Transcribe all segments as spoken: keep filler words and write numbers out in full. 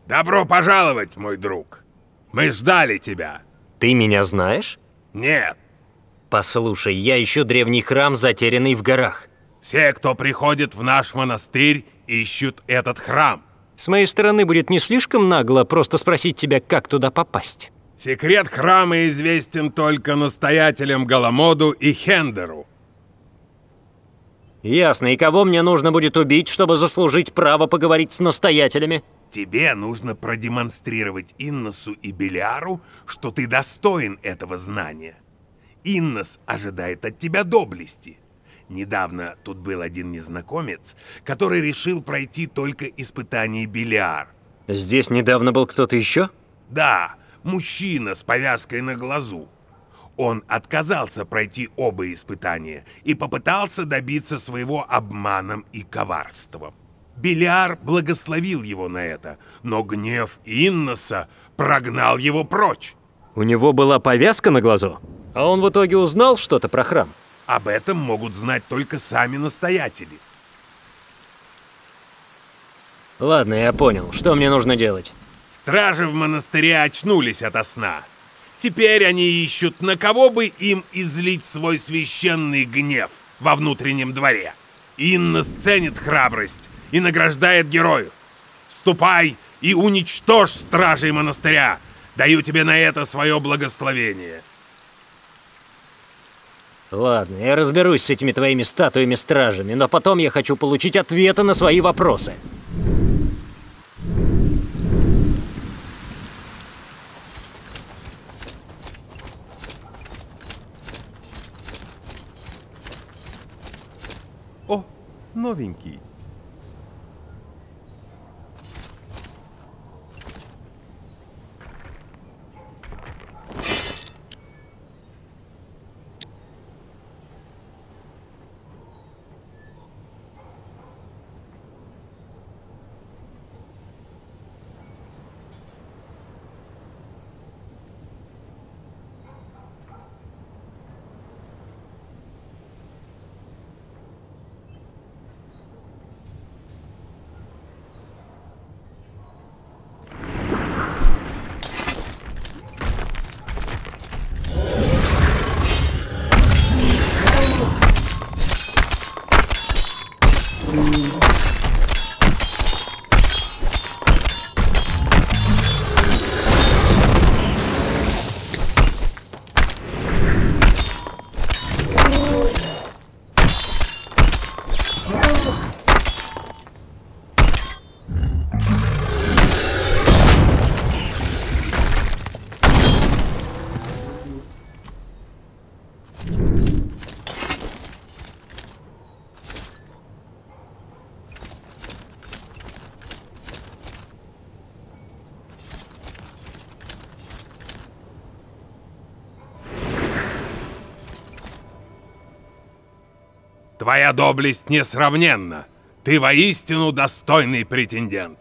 Добро пожаловать, мой друг. Мы ждали тебя. Ты меня знаешь? Нет. Послушай, я ищу древний храм, затерянный в горах. Все, кто приходит в наш монастырь, ищут этот храм. С моей стороны будет не слишком нагло просто спросить тебя, как туда попасть. Секрет храма известен только настоятелям Галамоду и Хендеру. Ясно. И кого мне нужно будет убить, чтобы заслужить право поговорить с настоятелями? Тебе нужно продемонстрировать Инносу и Белиару, что ты достоин этого знания. Иннос ожидает от тебя доблести. Недавно тут был один незнакомец, который решил пройти только испытание Белиар. Здесь недавно был кто-то еще? Да, мужчина с повязкой на глазу. Он отказался пройти оба испытания и попытался добиться своего обманом и коварством. Белиар благословил его на это, но гнев Инноса прогнал его прочь. У него была повязка на глазу? А он в итоге узнал что-то про храм? Об этом могут знать только сами настоятели. Ладно, я понял. Что мне нужно делать? Стражи в монастыре очнулись ото сна. Теперь они ищут, на кого бы им излить свой священный гнев во внутреннем дворе. Иннос ценит храбрость и награждает героев. Ступай и уничтожь стражей монастыря. Даю тебе на это свое благословение. Ладно, я разберусь с этими твоими статуями-стражами, но потом я хочу получить ответы на свои вопросы. О, новенький. Твоя доблесть несравненна. Ты воистину достойный претендент.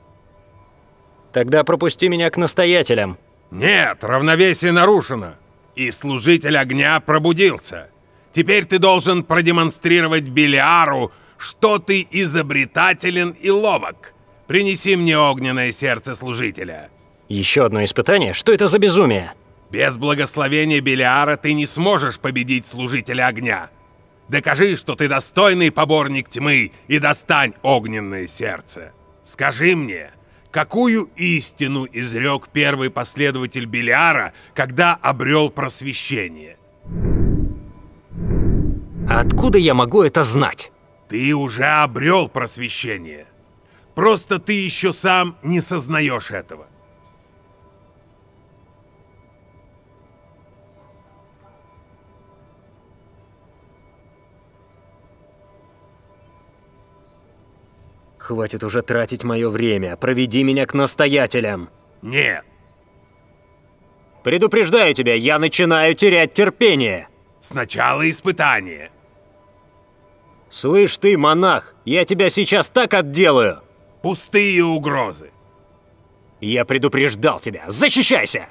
Тогда пропусти меня к настоятелям. Нет, равновесие нарушено. И служитель огня пробудился. Теперь ты должен продемонстрировать Белиару, что ты изобретателен и ловок. Принеси мне огненное сердце служителя. Еще одно испытание? Что это за безумие? Без благословения Белиара ты не сможешь победить служителя огня. Докажи, что ты достойный поборник тьмы, и достань огненное сердце. Скажи мне, какую истину изрек первый последователь Белиара, когда обрел просвещение? А откуда я могу это знать? Ты уже обрел просвещение. Просто ты еще сам не сознаешь этого. Хватит уже тратить мое время. Проведи меня к настоятелям. Нет. Предупреждаю тебя, я начинаю терять терпение. Сначала испытание. Слышь ты, монах, я тебя сейчас так отделаю. Пустые угрозы. Я предупреждал тебя. Защищайся!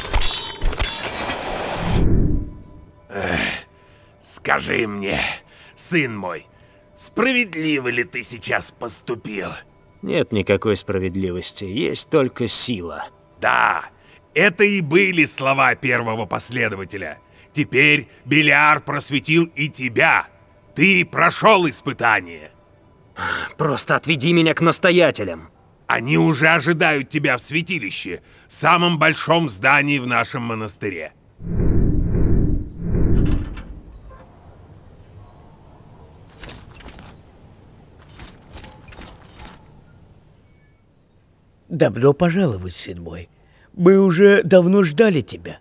Скажи мне, сын мой, справедливо ли ты сейчас поступил? Нет никакой справедливости, есть только сила. Да, это и были слова первого последователя. Теперь Белиар просветил и тебя. Ты прошел испытание. Просто отведи меня к настоятелям. Они уже ожидают тебя в святилище, самом большом здании в нашем монастыре. Добро пожаловать, сын мой. Мы уже давно ждали тебя.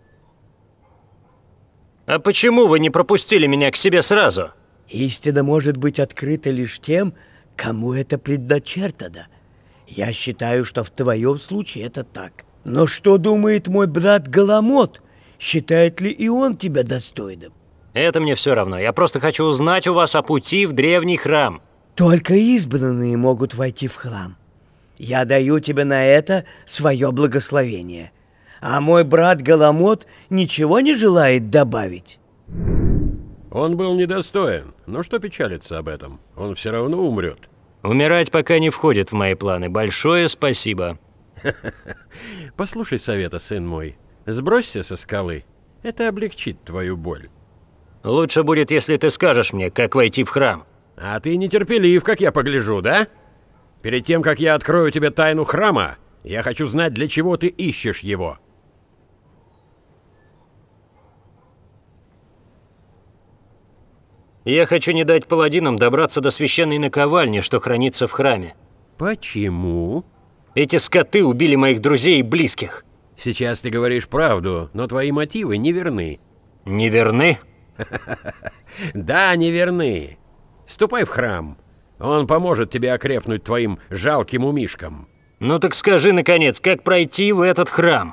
А почему вы не пропустили меня к себе сразу? Истина может быть открыта лишь тем, кому это предначертано. Я считаю, что в твоем случае это так. Но что думает мой брат Галамот? Считает ли и он тебя достойным? Это мне все равно. Я просто хочу узнать у вас о пути в древний храм. Только избранные могут войти в храм. Я даю тебе на это свое благословение. А мой брат Галамот ничего не желает добавить? Он был недостоин. Но что печалиться об этом? Он все равно умрет. Умирать пока не входит в мои планы. Большое спасибо. Послушай совета, сын мой. Сбросься со скалы. Это облегчит твою боль. Лучше будет, если ты скажешь мне, как войти в храм. А ты нетерпелив, как я погляжу, да? Перед тем, как я открою тебе тайну храма, я хочу знать, для чего ты ищешь его. Я хочу не дать паладинам добраться до священной наковальни, что хранится в храме. Почему? Эти скоты убили моих друзей и близких. Сейчас ты говоришь правду, но твои мотивы не верны. Не верны? Да, не верны. Ступай в храм. Он поможет тебе окрепнуть твоим жалким умишкам. Ну так скажи, наконец, как пройти в этот храм?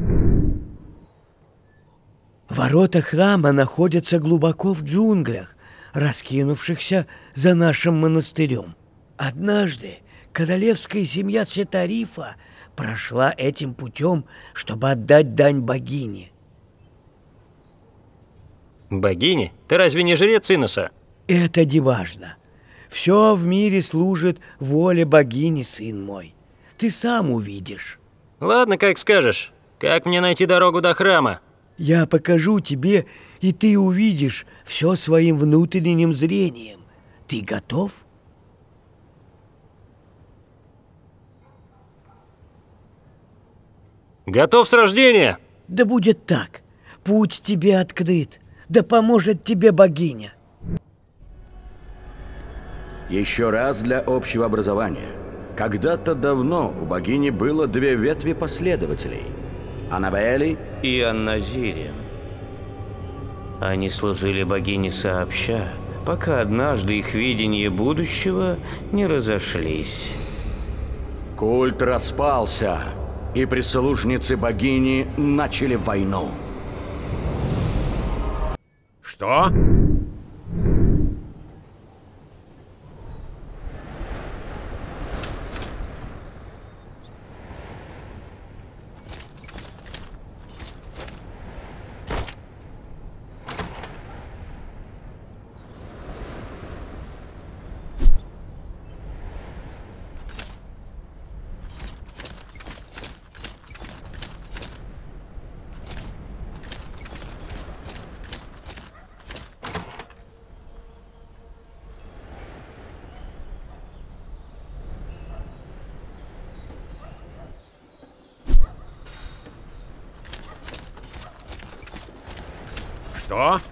Ворота храма находятся глубоко в джунглях, раскинувшихся за нашим монастырем. Однажды королевская семья Сетарифа прошла этим путем, чтобы отдать дань богине. Богине? Ты разве не жрец Иноса? Это не важно. Все в мире служит воле богини, сын мой. Ты сам увидишь. Ладно, как скажешь. Как мне найти дорогу до храма? Я покажу тебе, и ты увидишь все своим внутренним зрением. Ты готов? Готов с рождения? Да будет так. Путь тебе открыт. Да поможет тебе богиня. Еще раз для общего образования. Когда-то давно у богини было две ветви последователей. Аннабели и Анназире. Они служили богине сообща, пока однажды их видения будущего не разошлись. Культ распался, и прислужницы богини начали войну. Что? Что?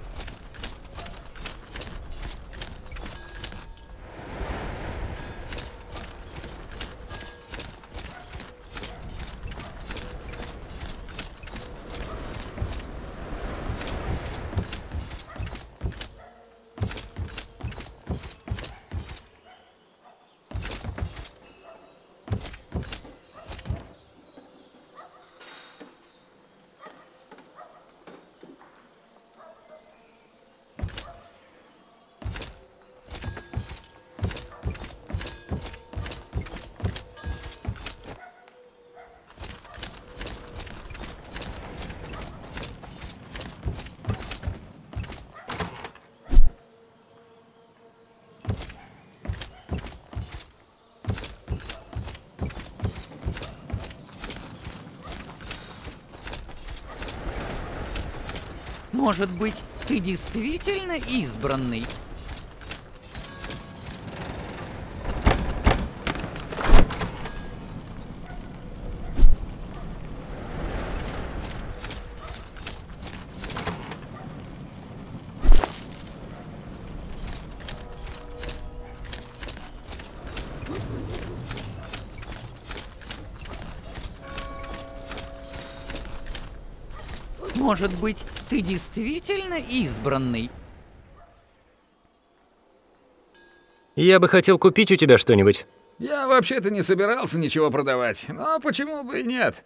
Может быть, ты действительно избранный? Может быть, ты действительно избранный? Я бы хотел купить у тебя что-нибудь. Я вообще-то не собирался ничего продавать, но почему бы и нет?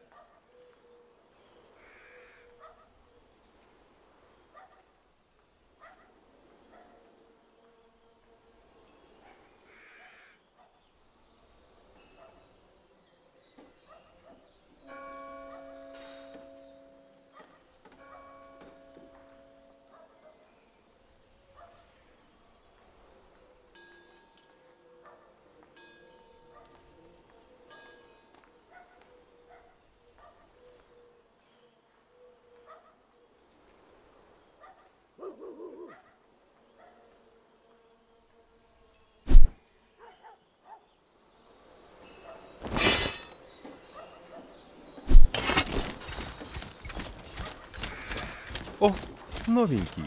О, новенький.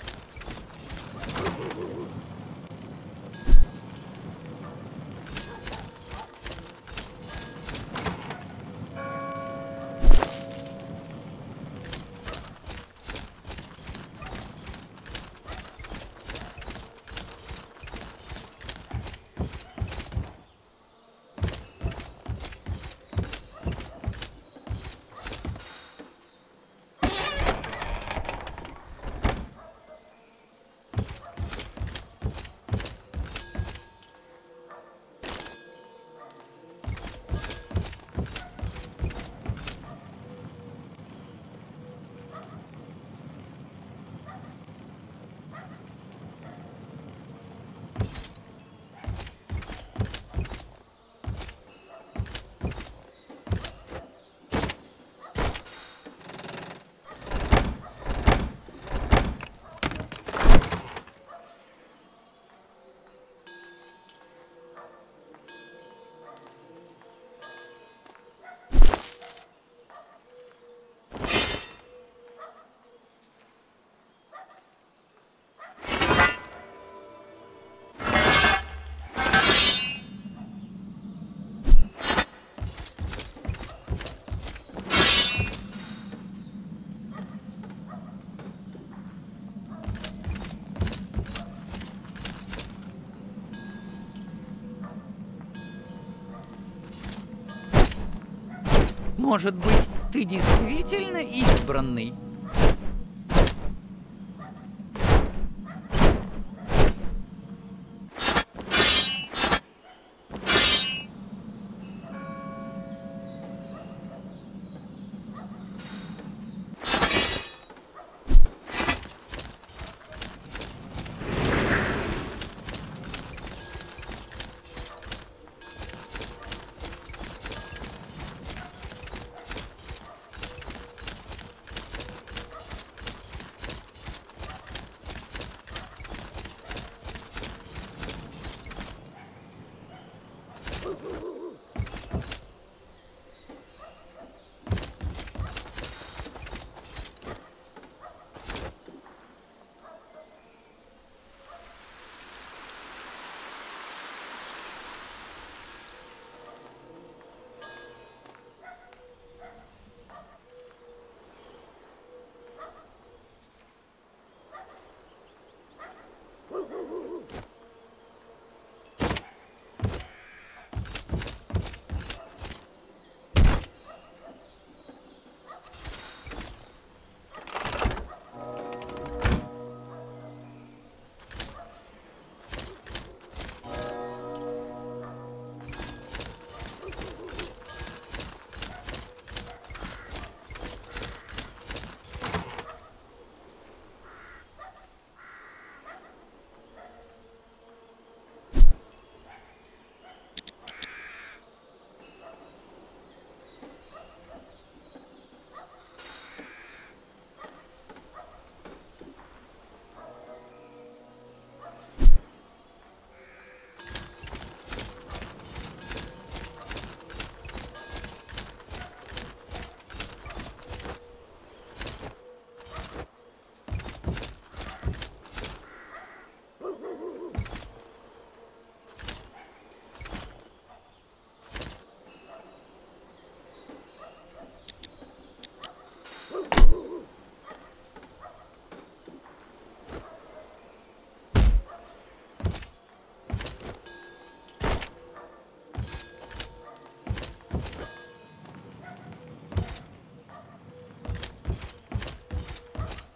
Может быть, ты действительно избранный?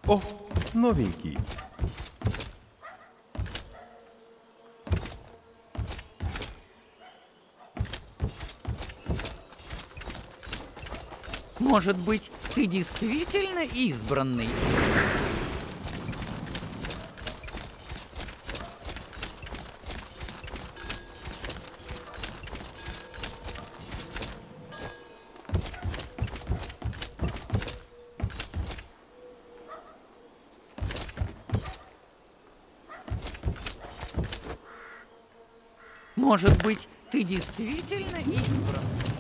О, новенький. Может быть, ты действительно избранный? Может быть, ты действительно избранный?